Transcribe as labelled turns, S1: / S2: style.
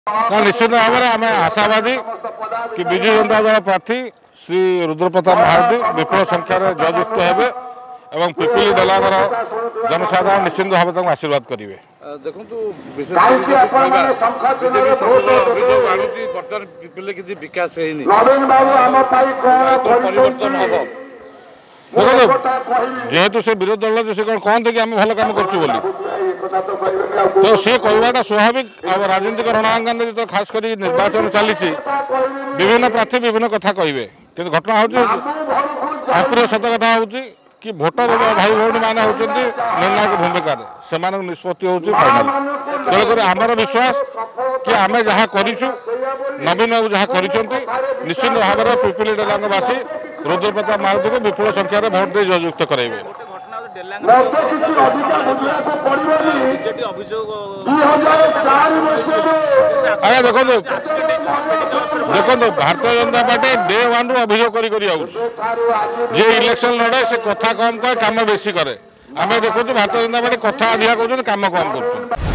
S1: निश्चित भाव में आम आशावादी कि विजु जनता दल प्रार्थी श्री रुद्रप्रताप महारथी विपुल संख्यार जययुक्त हे और पिपिली डेलागर जनसाधारण निश्चित भाव में आशीर्वाद करेंगे। विकास जेहेतु से विरोध दल से कौन कहते कि आम भल कम कर तो सी कहवाटा स्वाभाविक आ राजनीतिक रणांगन जो खास कर निर्वाचन चली विभिन्न प्रार्थी विभिन्न कथा कहे कि घटना हूँ सत कथा हूँ कि भोटर भाई भौणी मैंने होती निर्णायक भूमिका से निष्पत्ति हूँ फाइनाल तेणुक आमर विश्वास कि आम जहाँ करूँ नवीन बाबू जहाँ कर निश्चित भाव में पिपिली डेलांगवासी रुद्रप्रताप महारथी को विपुल संख्यार भोट दे जययुक्त कराइबे। आज्ञा देखो Bharatiya Janata party day one रु अभियोग कर इलेक्शन लड़े से कथा कम कहे काम बेसी करे आम देखो भारतीय जनता पार्टी कथा अधिका कर काम कम कर।